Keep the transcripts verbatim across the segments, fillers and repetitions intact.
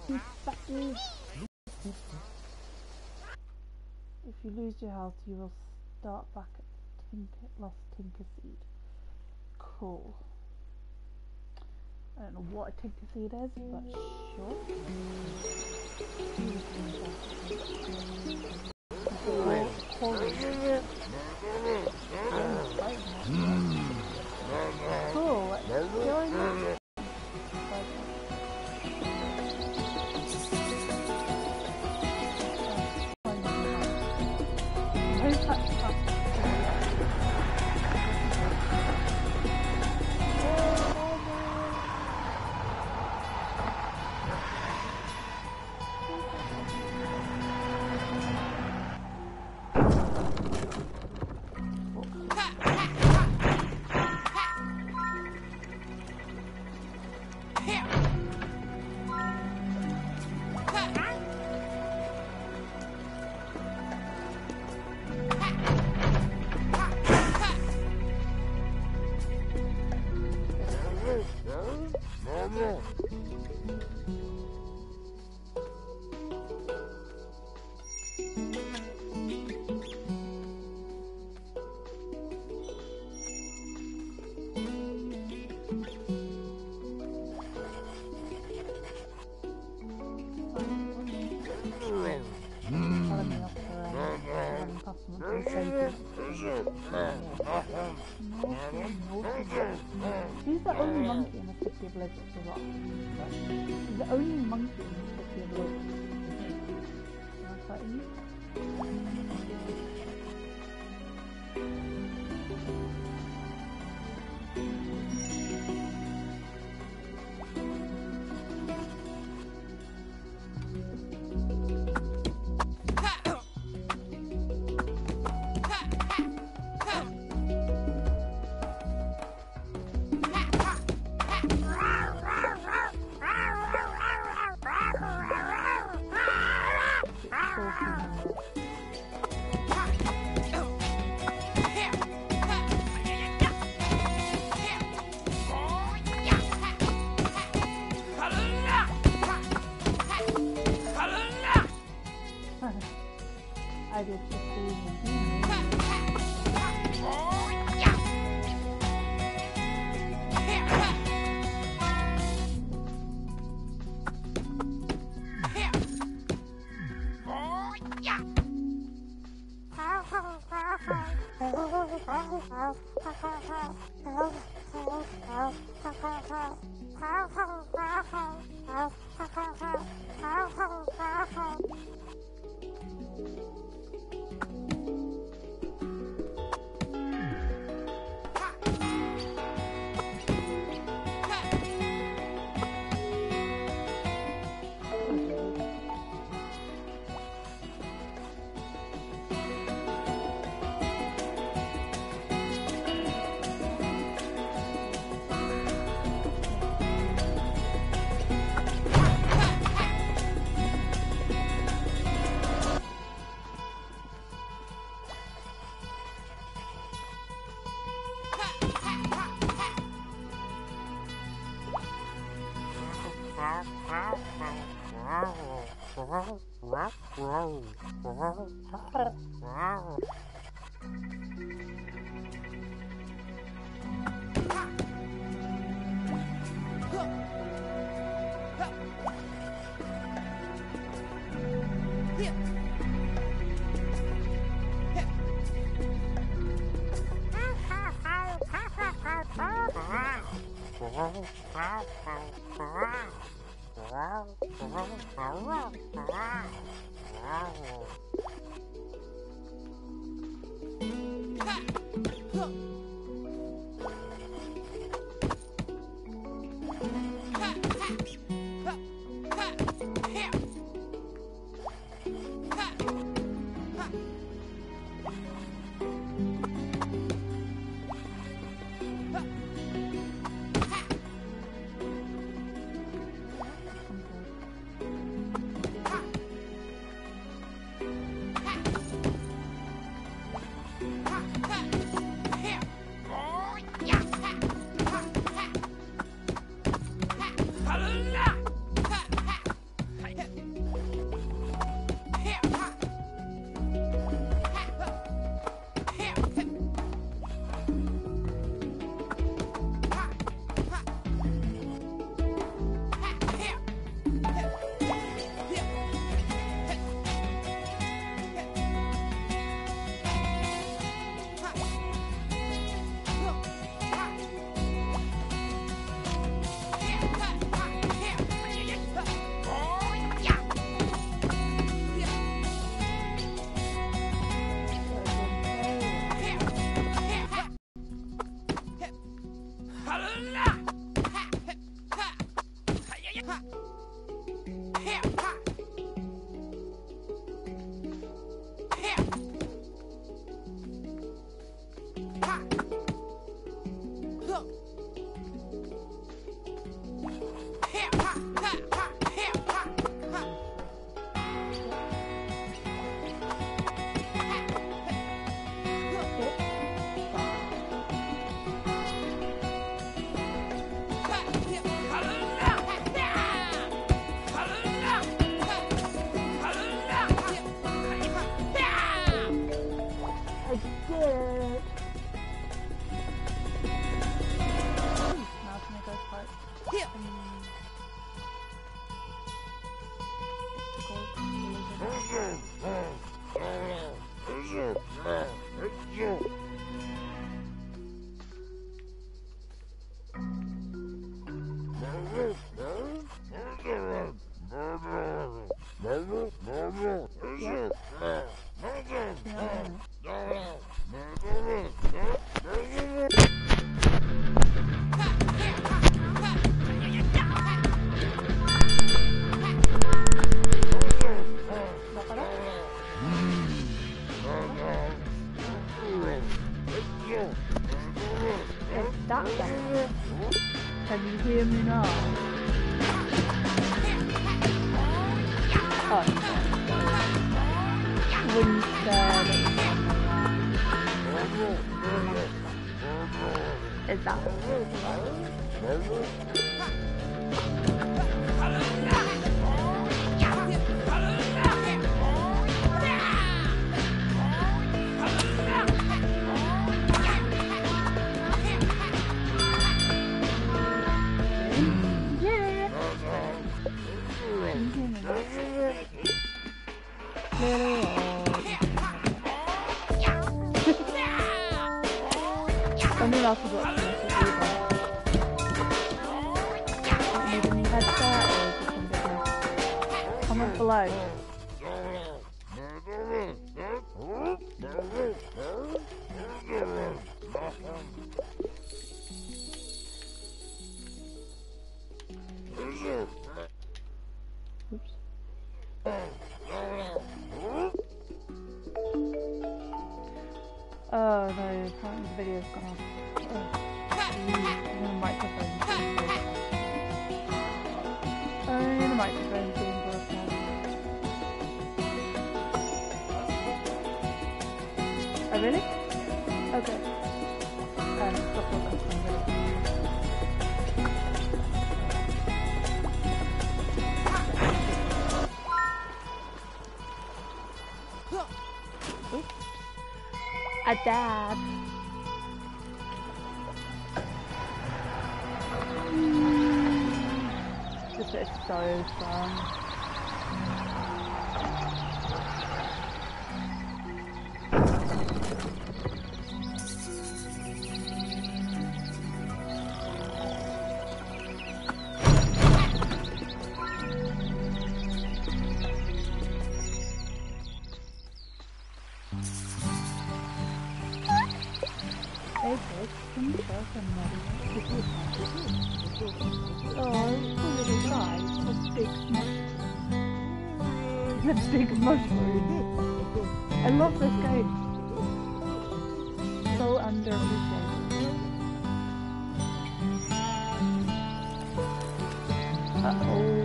you fatty. If you lose your health, you will start back at Tinker, Lost Tinker Seed. Cool. I don't know what a Tinker Seed is, but sure. Cool, what's going on? He's the only monkey in the City of Legends as well. He's the only monkey in the City of Legends. Am I fighting you? I did just Oh, wouldn't uh, is that Someone else has got to mess with you, but need a new headset or is this one bigger? Comment below. Oops. Oh no, apparently the video's gone off. Oh. Mm, the microphone. Oh, the microphone's being broken. Oh really? Okay. Um, stop talking from video. A dab. This is so fun. The big mushroom. I love this game. So underappreciated. Uh oh.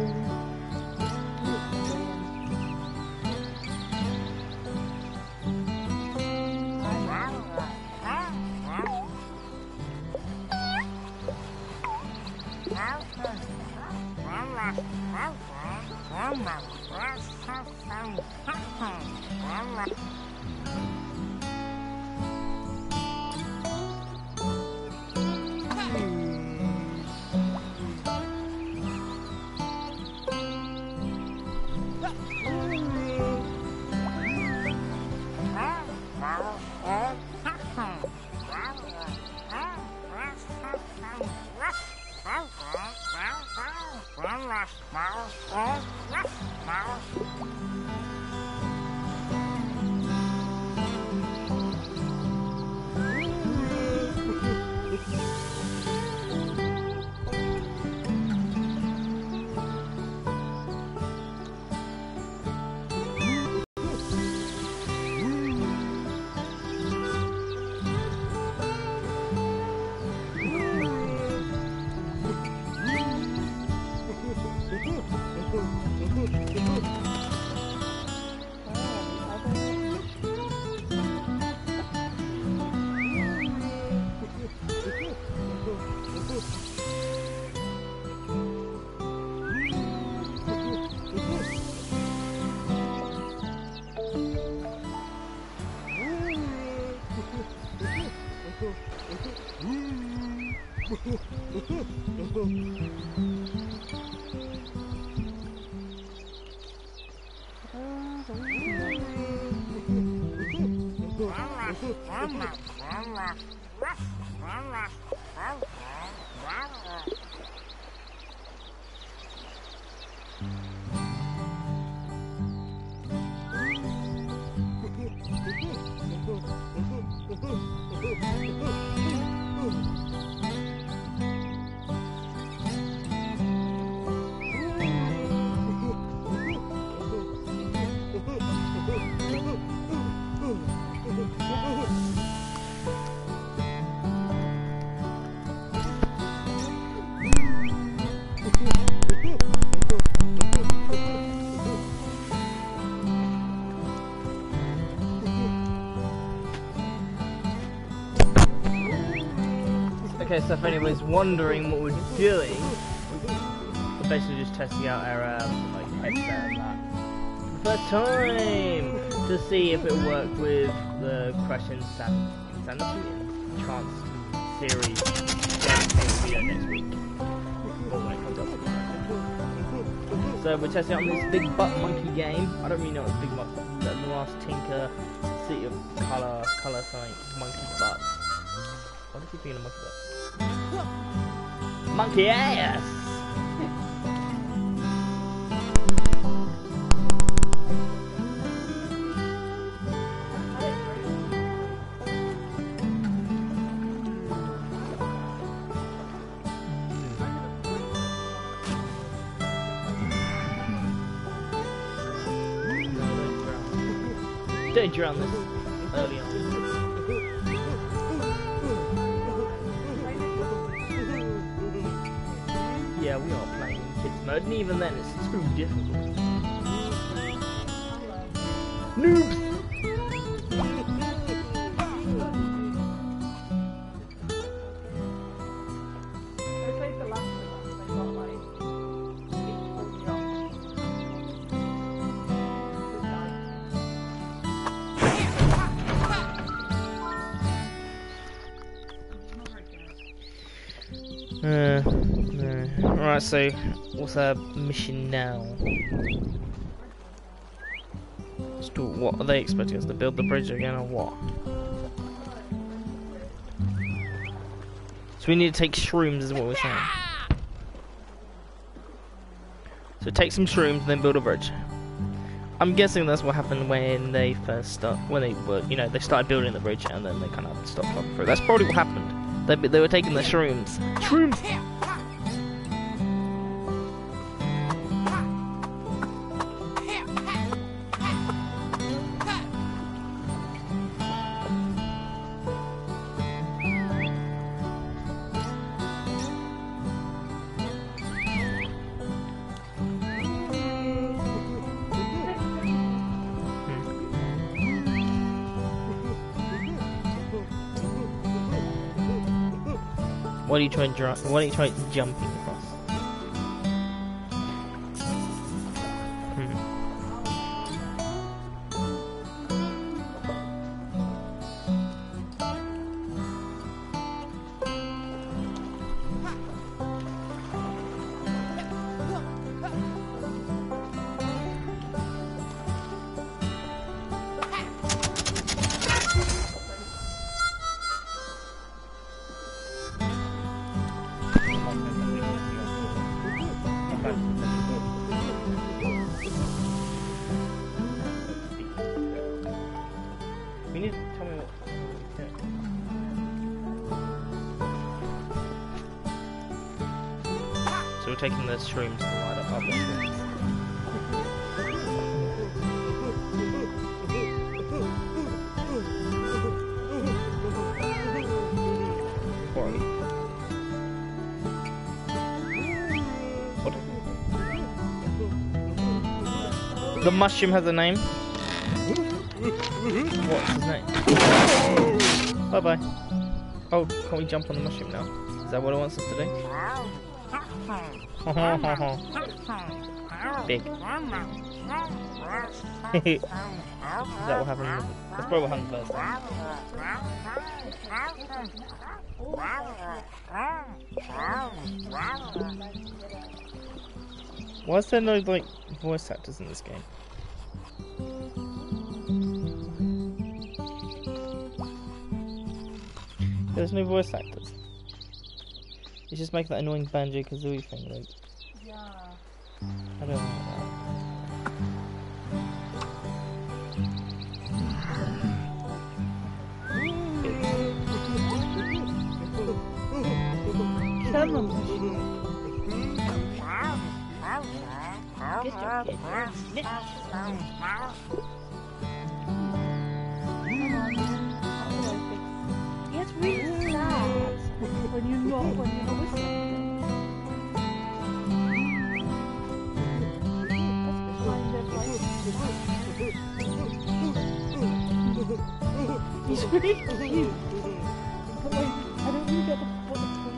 Okay, so if anybody's wondering what we're doing, we're basically just testing out our um, like headset and that for the first time to see if it'll work with the Crash Insan Insanity and Trance series video next week. Or when it comes up. So we're testing out this Big Butt Monkey game. I don't really know what Big Butt. The last Tinker, City of Color, Color Sign, Monkey Butts. What is he being a monkey butt? Monkey ass! Don't drown this early on. Yeah, we are playing in kids mode, and even then it's too difficult. Noobs! Uh, uh, Alright, so what's our mission now? Let's do, what are they expecting us to build the bridge again or what? So we need to take shrooms is what we're saying. So take some shrooms and then build a bridge. I'm guessing that's what happened when they first start, when they were, you know, they started building the bridge and then they kind of stopped flopping through. That's probably what happened. They, they were taking the shrooms. Shrooms! Why do you try dr why do you try jumping across? Hmm. You need to tell me what. Yeah. So we're taking the shrooms to light up other shrooms. What? The mushroom has a name. What's his name? Bye bye. Oh, can't we jump on the mushroom now? Is that what it wants us to do? Big. Is that what happened? That's probably what happened first. Why is there no like voice actors in this game? There's no voice actors. It's just making that annoying Banjo-Kazooie thing, like. Yeah. I don't know Come on. Good job, kid. It's really sad when you're not when you're not whistling. He's really cute. But like, I don't really get the, what the point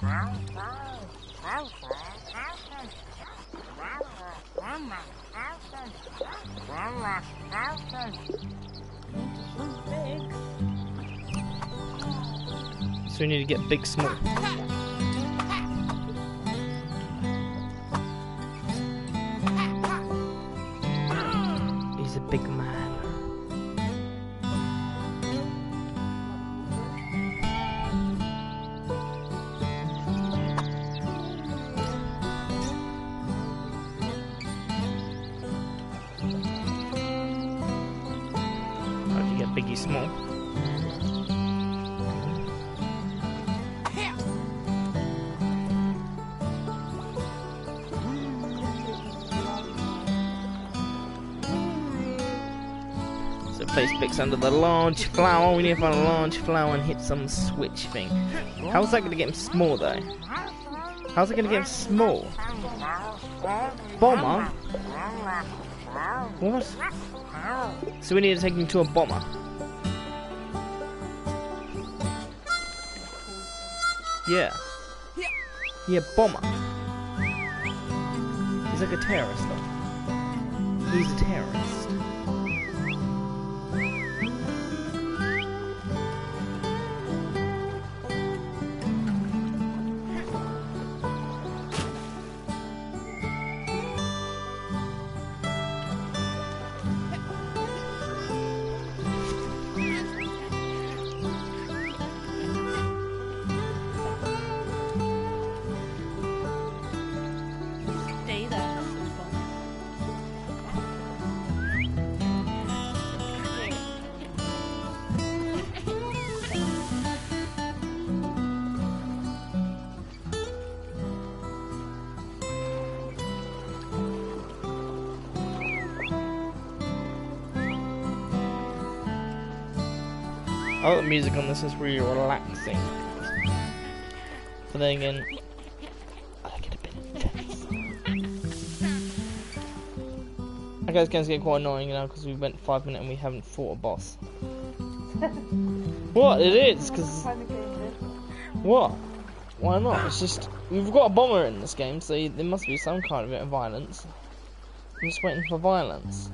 So we need to get big small. He's a big man. How do you get biggie small? Place Bix under the large flower. We need to find a large flower and hit some switch thing. How's that going to get him small though? How's it going to get him small? Bomber? What? So we need to take him to a bomber. Yeah. Yeah, bomber. He's like a terrorist though. He's a terrorist. Oh, the music on this is really relaxing. But then again, I get a bit intense. Okay, it's going to get quite annoying now because we went five minutes and we haven't fought a boss. What? It is, because... What? Why not? It's just... We've got a bomber in this game, so there must be some kind of bit of violence. I'm just waiting for violence.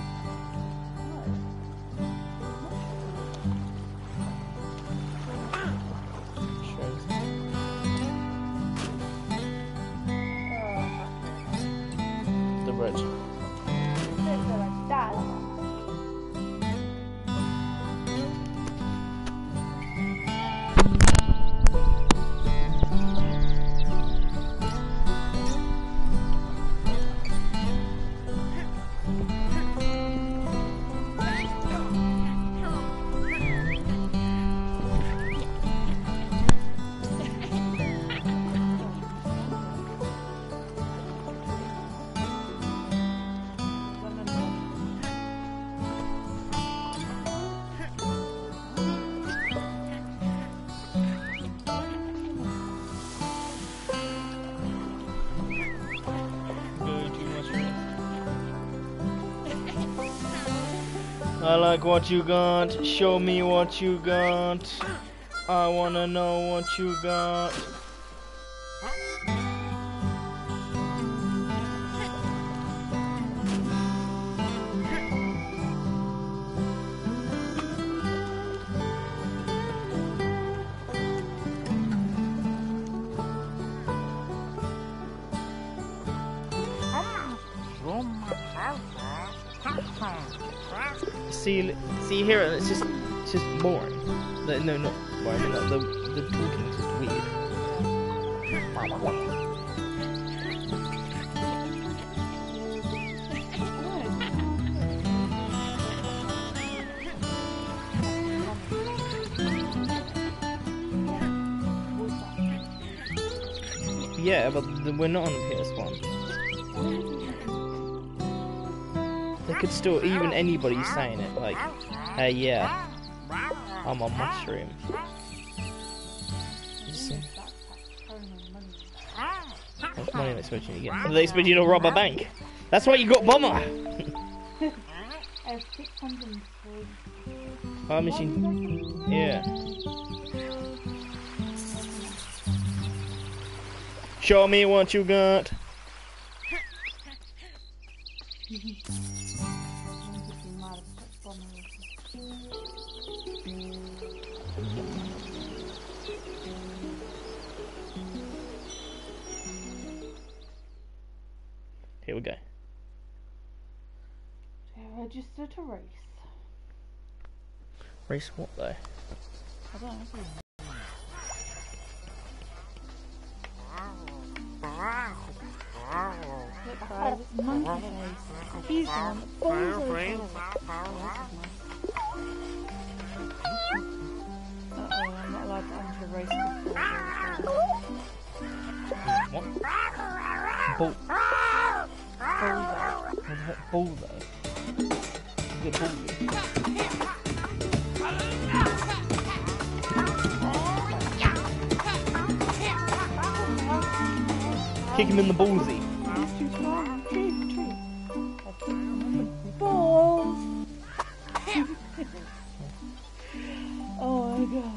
I like what you got, show me what you got. I wanna know what you got. See, see here, it's just, it's just boring. No, no, not boring. I mean, like, the the talking is just weird. Yeah, but we're not on the P S one. They could still, even anybody saying it, like, hey, yeah, I'm on mushroom. How much money are they expecting you to get? Are they expecting you to rob a bank? That's why you got bomber! I have six hundred forty. Our machine, yeah. Show me what you got. Here we go. Register to race. Race what though? I don't know. Look guys, it's Monkey Face. He's the one that falls over. Uh-oh, I'm not allowed to enter the race before. What? Bull. Bull though. Is it bull? Kick him in the ballsy. He's too strong. Tree, tree. Balls. Oh my god.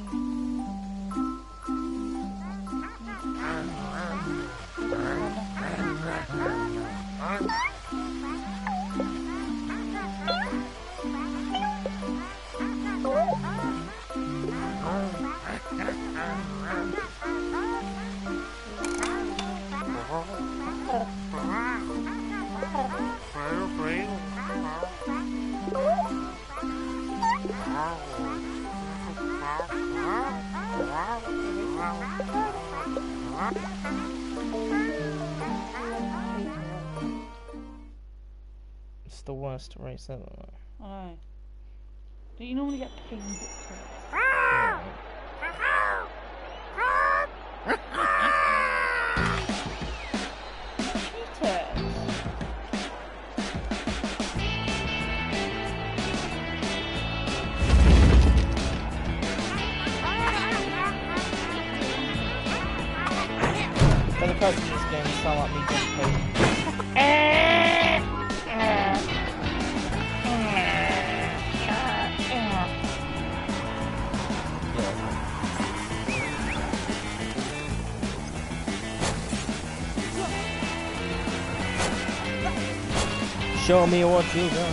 It's the worst race ever. I know. Don't you normally get paid for it? But the person in this game sound like me getting paid. Show me what you got.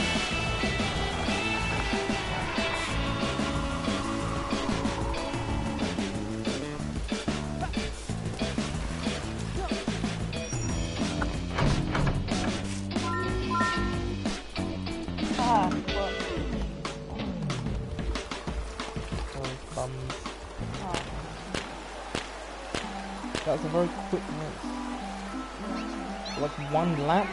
Ah, what? Oh, bums. Oh. That was a very quick race. Like one lap.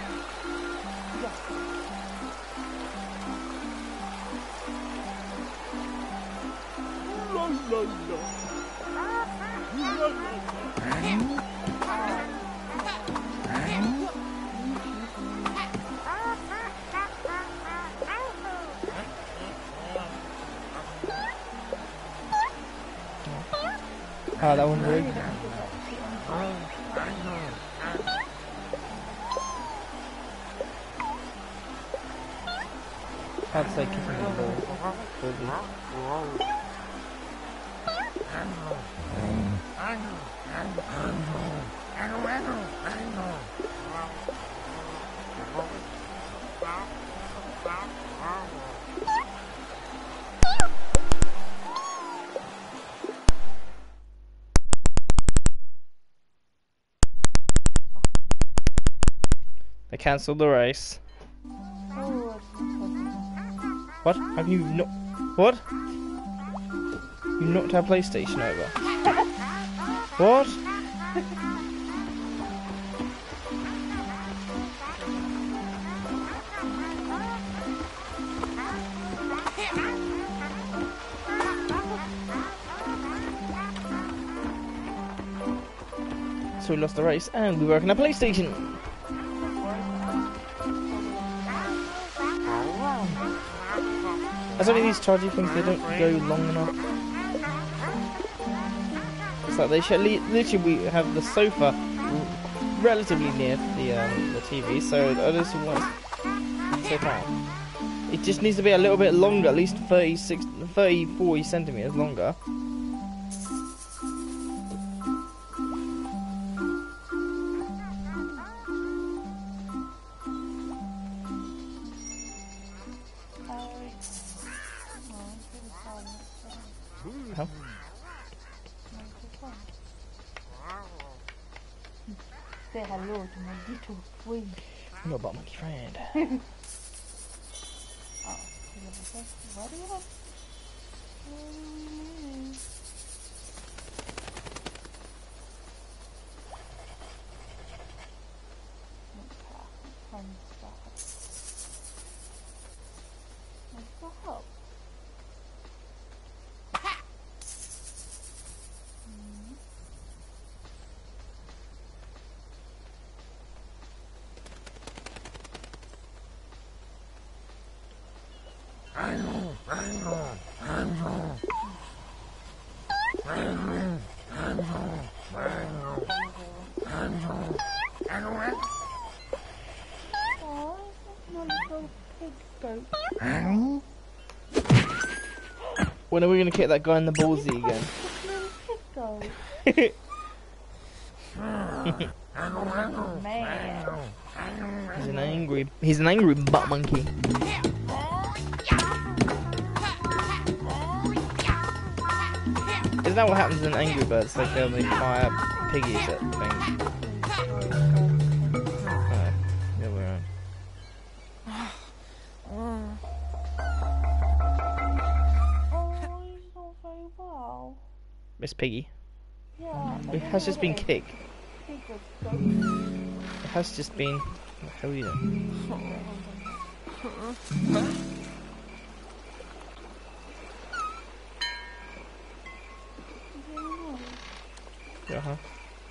Ah, that one rigged. I'd say kicking the ball. They cancelled the race. What? Have you not? What? You knocked our PlayStation over. What? So we lost the race and we work on a PlayStation. That's only these charging things, they don't go long enough. It's like they should literally we have the sofa relatively near the um, the T V, so I just want so far. It just needs to be a little bit longer, at least thirty-six, thirty, forty centimeters longer. Hell? Say hello to my little friend. Your butt monkey friend. Oh, you have a first. What do you have? Mm. Find stuff. What's the help? Mm. Oh, my little pig goat. When are we gonna kick that guy in the ballsy again? Little pig goat. Man. He's an angry. He's an angry butt monkey. Isn't that what happens in Angry Birds? Like um, they fire piggies at things. Oh, yeah, we're on. Oh, he's not very well. Miss Piggy. Yeah. It has just been kicked. Pig was goat. It has just been. What the hell are you doing? Uh huh.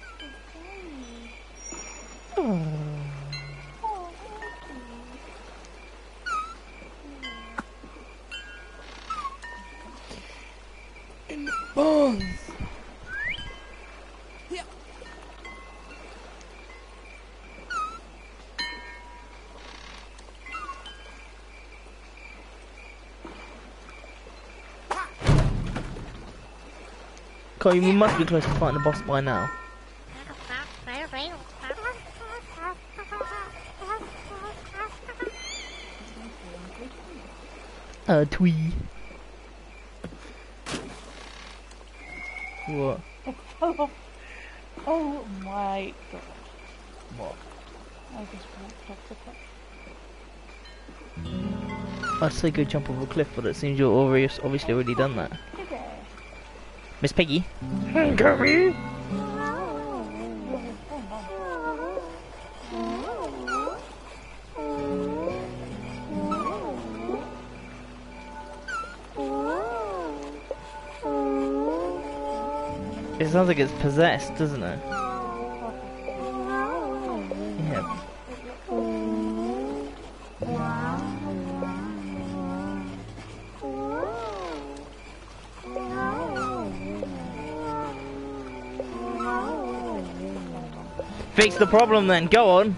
Oh. In the bones. Cole, you must be close to fighting the boss by now. Uh, twee. What? Oh, oh my god. What? I just walked off the cliff. I'd say go jump off a cliff, but it seems you're already, obviously already done that. Okay. Miss Piggy? Come here! It sounds like it's possessed, doesn't it? Yeah. Fix the problem then, go on!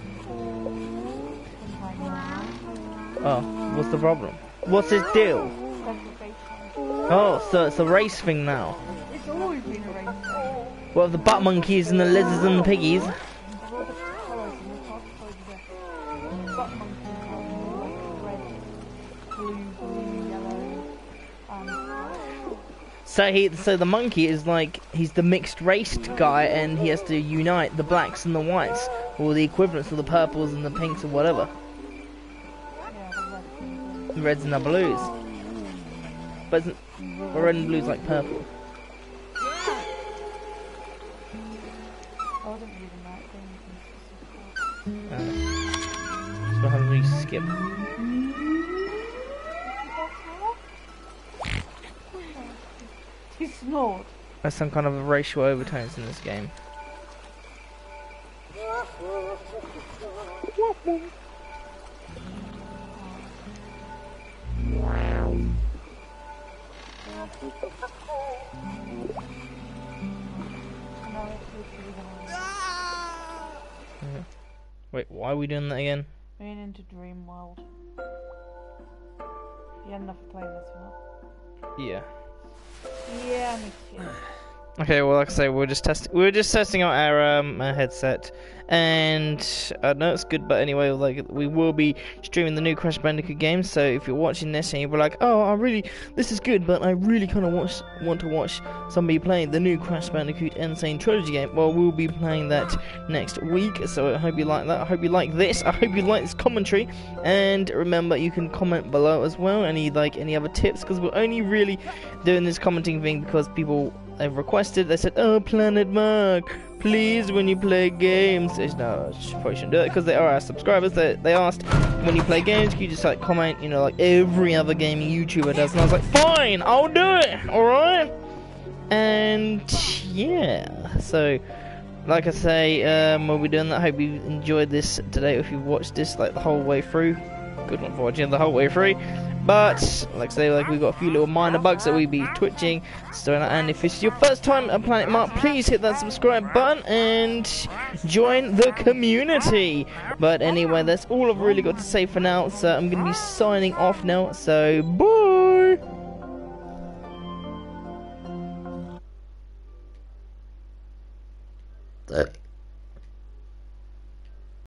Oh, what's the problem? What's his deal? Oh, so it's a race thing now. It's always been a race. What of the butt monkeys and the lizards and the piggies? All the colours in the top of the butt monkey colours, like red, blue, blue, yellow, and So he, so the monkey is like, he's the mixed raced guy and he has to unite the blacks and the whites, or the equivalents of the purples and the pinks or whatever. yeah, the red and The reds and the blues. But isn't, well, red and blue's like purple. I wasn't reading that thing. Uh, so how do we skip? He snored. There's some kind of racial overtones in this game. Yeah. Wait, why are we doing that again? Going into Dream World. You had enough of playing this one. Yeah. Yeah, me too. Okay, well, like I say, we're just testing. We're just testing out our um our headset, and I know it's good, but anyway, like we will be streaming the new Crash Bandicoot game. So if you're watching this and you're like, oh, I really, this is good, but I really kind of want want to watch somebody playing the new Crash Bandicoot N. Sane Trilogy game, well, we'll be playing that next week. So I hope you like that. I hope you like this. I hope you like this commentary. And remember, you can comment below as well. Any like any other tips? Because we're only really doing this commenting thing because people. They've requested, they said, oh, Planet Mark, please, when you play games. It's, no, I probably shouldn't do it because they are our subscribers. They, they asked, when you play games, can you just like comment, you know, like every other gaming YouTuber does. And I was like, fine, I'll do it, alright? And yeah, so like I say, um, we'll be doing that. I hope you enjoyed this today. If you've watched this like the whole way through, good one for watching the whole way through. But like I say, like we've got a few little minor bugs that we be twitching. So, and if it's your first time at Planet Mark, please hit that subscribe button and join the community. But anyway, that's all I've really got to say for now. So I'm gonna be signing off now. So bye.